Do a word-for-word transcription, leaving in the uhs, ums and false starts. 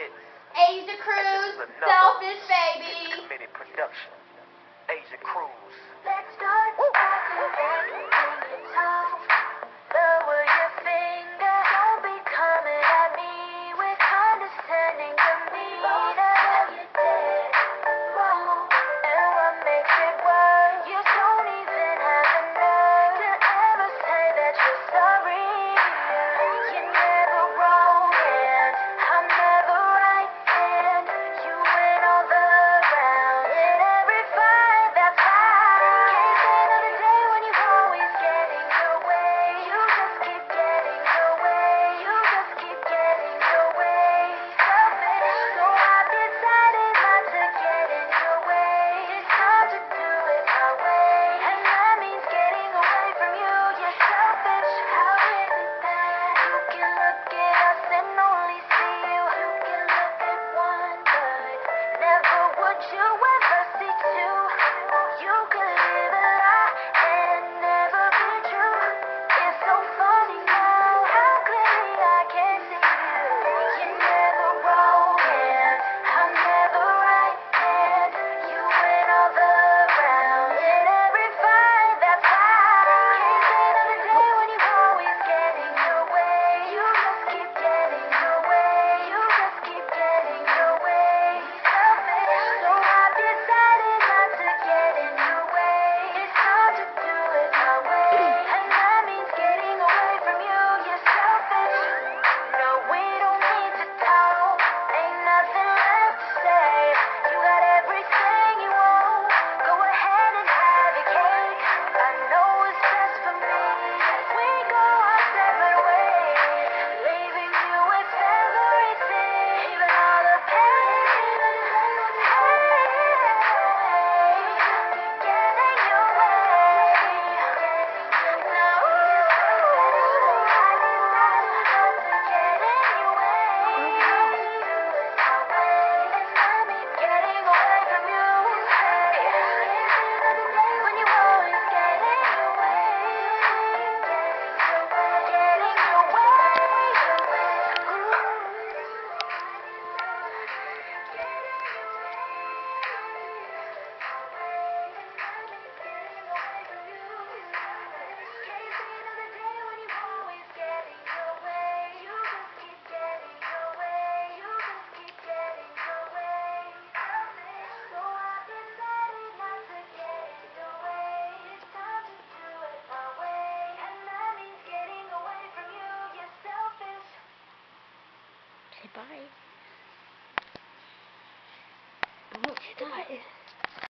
Asia Cruz, Selfish Baby. Committed production. Asia Cruz. Let's start walking your toes. Lower your finger. Don't be coming at me with condescending demeanor. You did wrong, and what makes it worse? You don't even have the nerve to ever say that you're sorry. You're never wrong, and I'm never right, and you win all the rounds in every fight. That's fine. Can't say another day when you always get in your way. You just keep getting your way. You just keep getting your way. Selfish, so I've decided not to get in your way. It's time to do it my way, and that means getting away from you. You're selfish. How is it that you can look at us and only see you? You can look at one, but never would you ever see two. You can live a lie and never be true. It's so funny now how clearly I can see you. You're never wrong, and I'm never right, and you win all the rounds in every fight. That's fine. Can't say another day when you always get in your way. You just keep getting your way. You just keep getting your way. Selfish, so I've decided not to get in your way. It's time to do it my way, and that means getting away from you. You're selfish. No, we don't need to talk. Ain't nothing left to say. You got everything you want. Go ahead and have your cake. I know it's best for me. We go our separate ways, leaving you with everything, even all the pain. Hey, getting your way. No, I decided not to get in your way. Getting away from you. Hey, another day when you always get in your way. Getting your way. Say bye. Oh, stop.